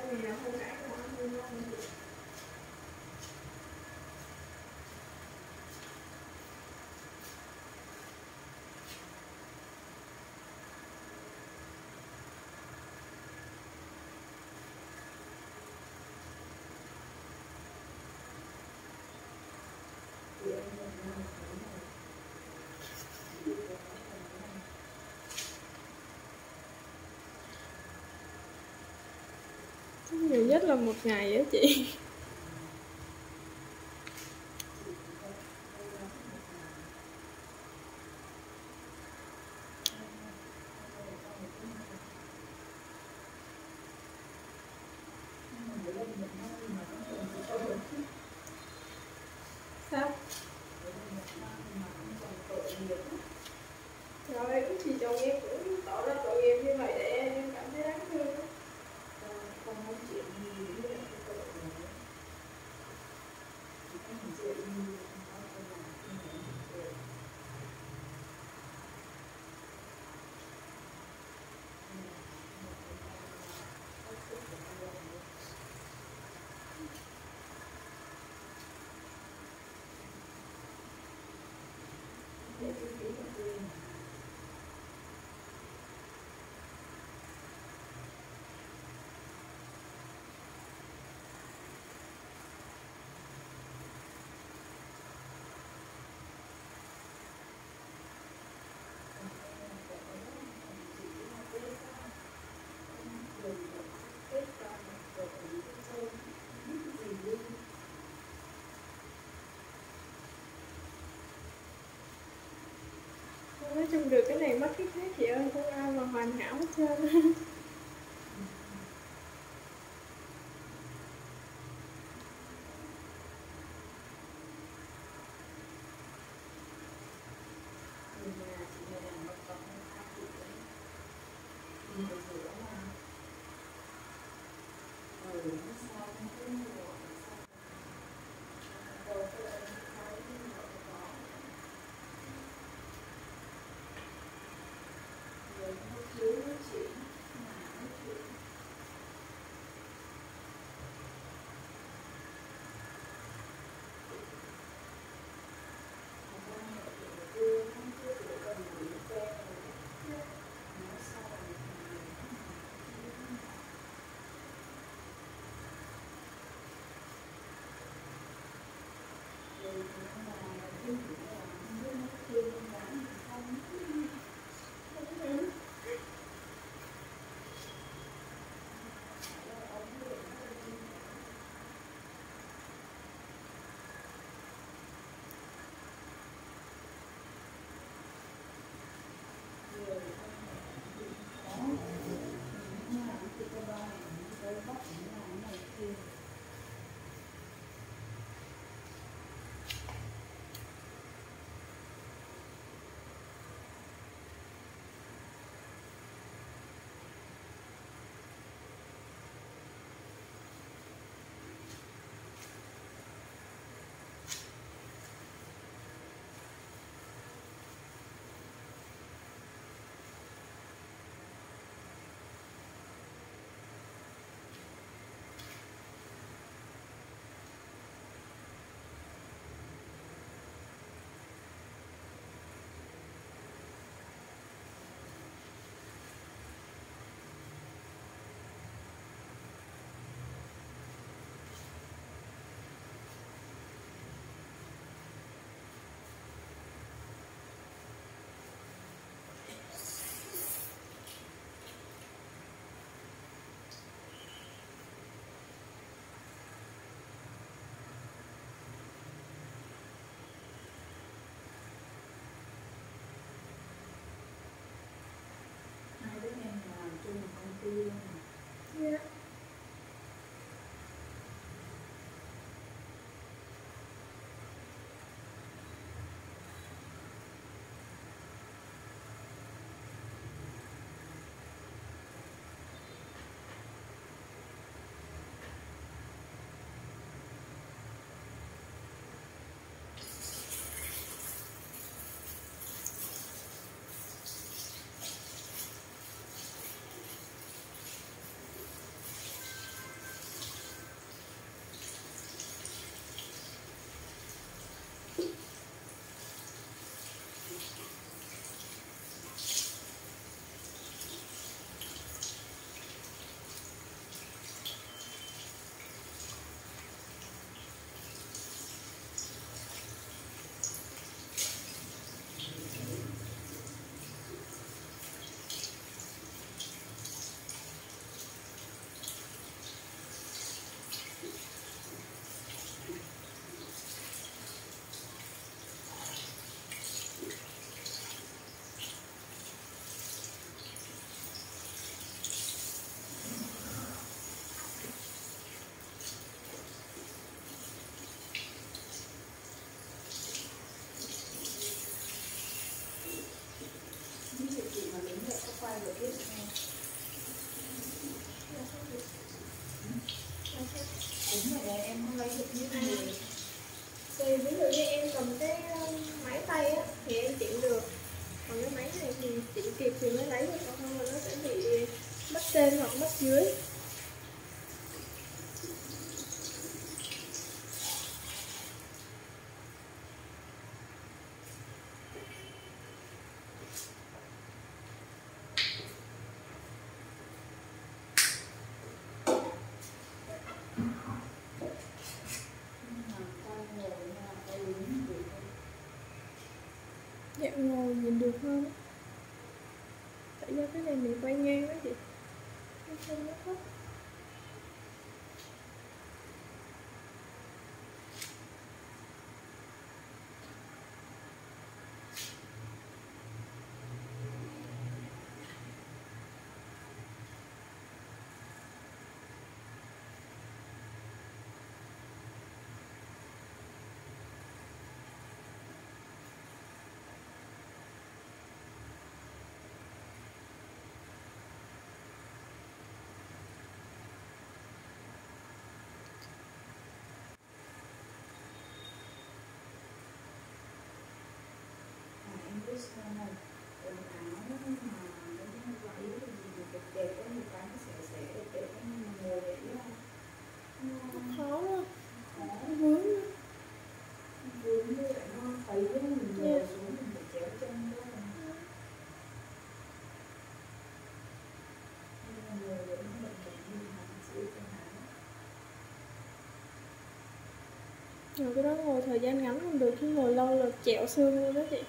Nhiều nhất là một ngày á chị. Sao? Rồi thì chồng em cũng tỏ ra tội nghiệp như vậy để em cảm thấy đáng thương. Không nói chuyện gì với lại cái tội này. Chỉ có một chuyện như có thể làm như vậy. Nói chung được cái này mất cái khác chị ơi, không ai mà hoàn hảo hết trơn. ngồi nhìn được hơn. Tại do cái này mình quay ngang đó chị, cái chân nó thấp. Em biết sao không? Quần áo mà cái váy gì đẹp đẹp có một cái sẽ đẹp đẹp nhưng mà ngồi đấy Nó khó lắm, khó nó vướng. vướng như vậy nó thấy mình ngồi xuống mình phải chéo chân đó. Nhưng mà ngồi đấy nó bệnh cảnh như là chịu cho hắn. Rồi cái đó ngồi thời gian ngắn không được, chứ ngồi lâu là chẹo xương luôn đó chị.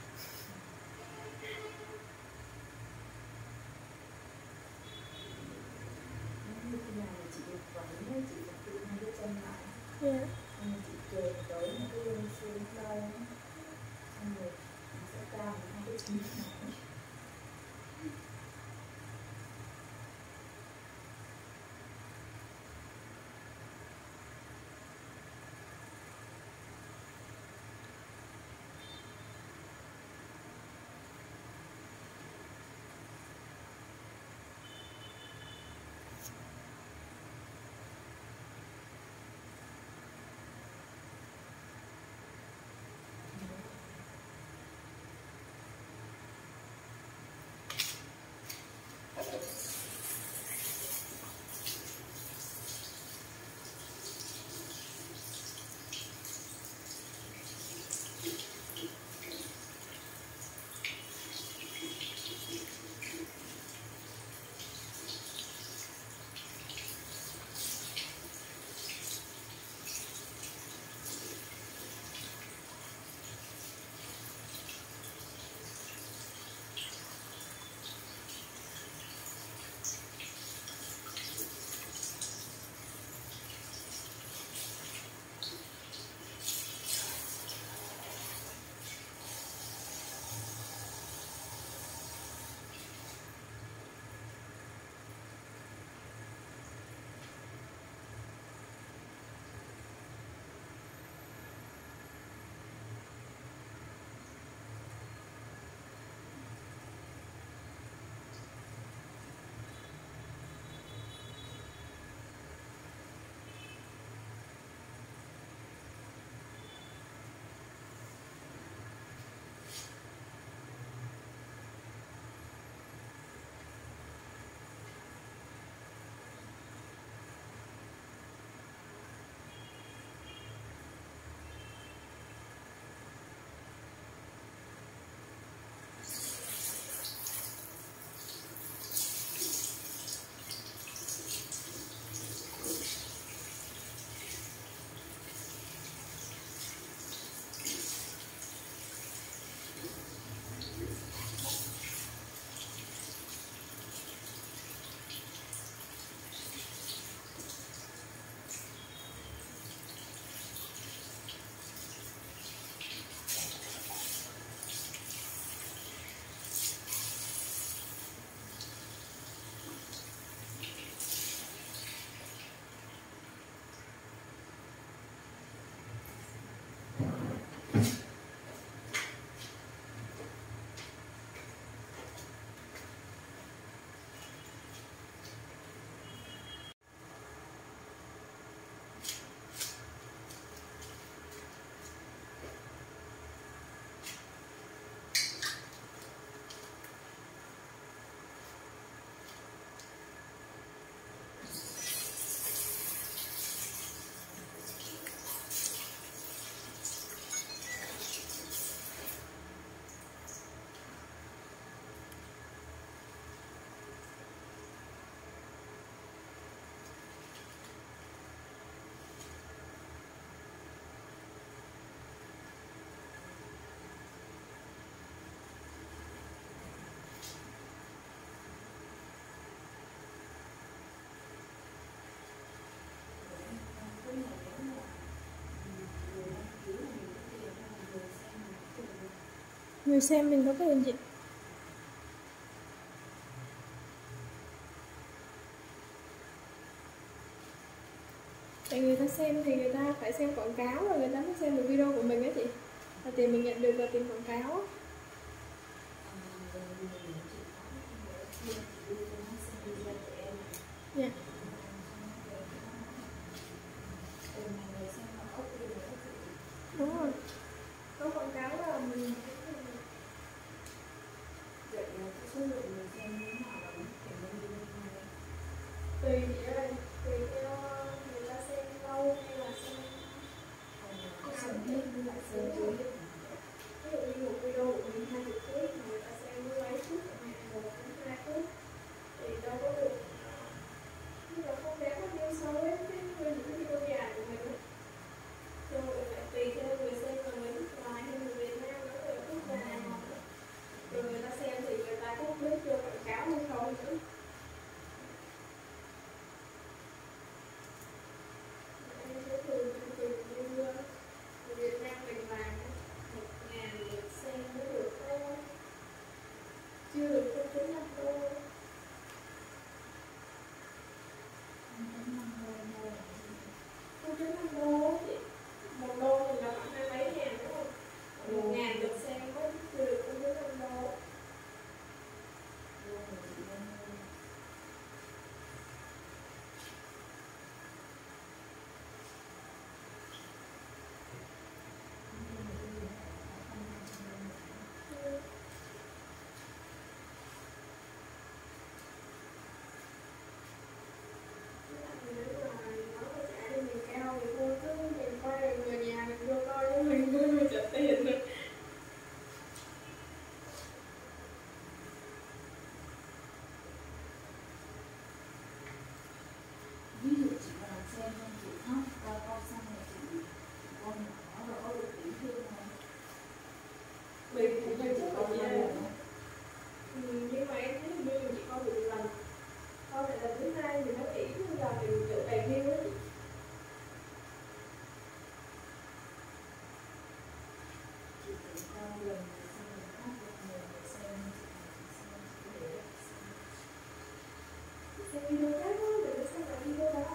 Như thế này là chị được váy ấy, chị phải tự hai cái chân lại. Dạ. Xong rồi chị kề tới một cái lưng xương đau. Xong rồi nó sẽ cao hai cái chân lại. Người xem mình có tiền chị. Tại người ta xem thì người ta phải xem quảng cáo rồi người ta mới xem được video của mình á chị. Và tiền mình nhận được là tiền quảng cáo á. Dạ. Đúng rồi. Có quảng cáo là mình tùy chị ơi, tùy theo người ta xem lâu hay là xem ví dụ như một video của mình 20 phút mà người ta xem mấy phút hay 1 đến 2 phút thì đâu có được, nhưng mà không đáng bao nhiêu so với những video dài của mình. Cho nên phải tùy theo người xem là người nước ngoài hay người Việt Nam nữa, rồi quốc gia nào rồi người ta xem thì người ta có click vô quảng cáo hay không nữa. Em sẽ thường như người Việt Nam mình làm 1.000 lượt xem mới được thôi, chưa được 0.5 đô. 0.5 đô chị, 1 đô thì là khoảng 20 mấy ngàn đúng không? 1.000 lượt xem mới chưa được 0.5 đô. Ví dụ chị vào xem xong chị khóc, con xong rồi chị con nó rồi có được tính thương không? Mình cũng phải chúc con lần. Nhưng mà em thấy như chị con được lần, con lại lần thứ hai thì nó ít là mình tự bày view ấy. Chị thấy con lần xong rồi khóc được nhiều người xem chị để Xem video khác đó, đừng xem lại video đó.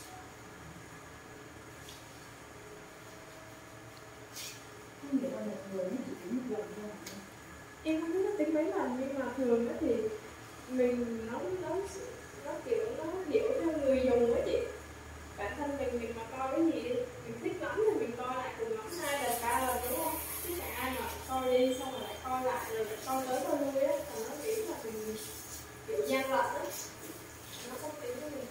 không nghĩa là một người nó chỉ tính một lần thôi. Em không biết nó tính mấy lần nhưng mà thường đó thì mình nó kiểu nó hiểu theo người dùng á chị. Bản thân mình mà coi cái gì mình thích lắm thì mình coi lại cùng lắm 2 lần 3 lần đúng không? Chứ chẳng ai mà coi đi xong rồi lại coi lại rồi lại coi tới coi lui á, còn nó nghĩ là mình kiểu gian lận á, nó không tính với mình.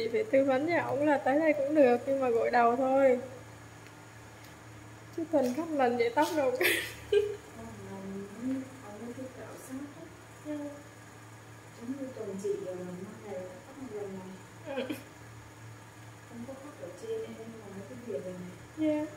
chị phải tư vấn cho ổng là tới đây cũng được, nhưng mà gội đầu thôi. Chứ tuần khắp lần vậy tóc đâu. Ông thích cạo sát ấy. Giống như tuần chị mang này tóc một lần này. Không có tóc ở trên em còn mấy cái việc này này. Yeah.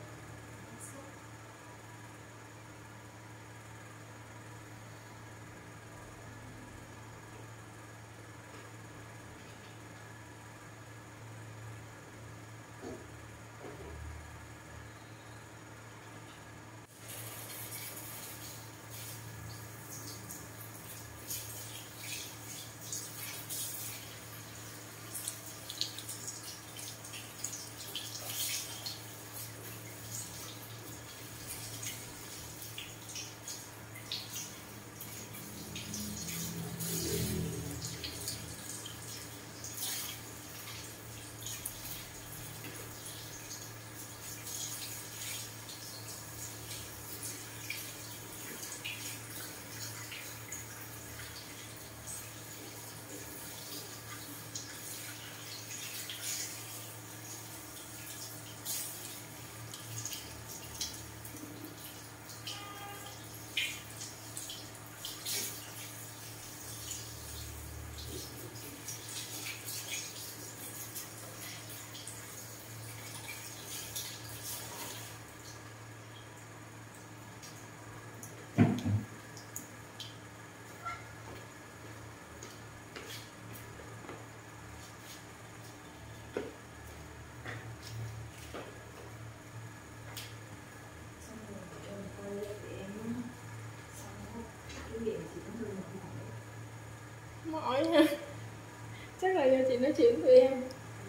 Mỏi nha. Chắc là do chị nói chuyện với em.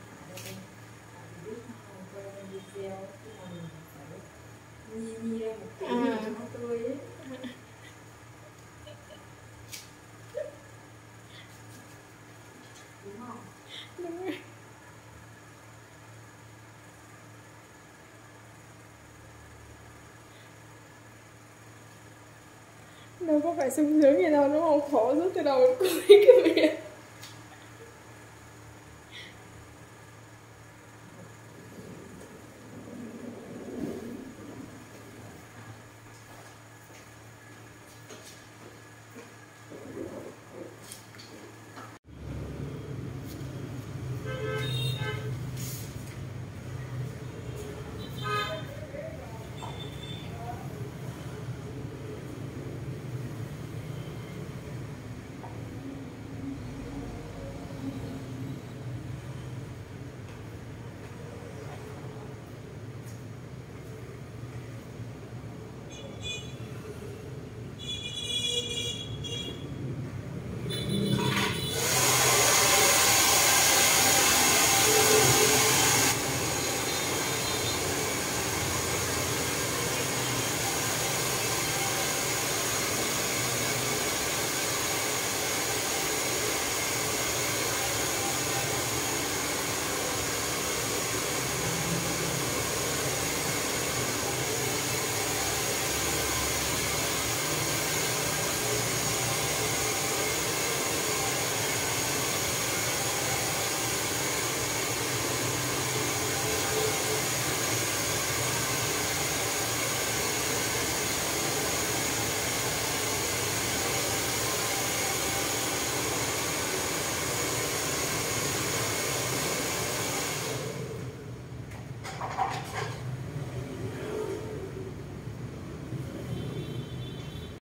Nhi ra một kiểu gì cho nó tươi ấy. Đúng không? Đúng rồi. Đâu có phải sung sướng gì đâu đúng không? Khổ suốt từ đầu đến cuối cái miệng.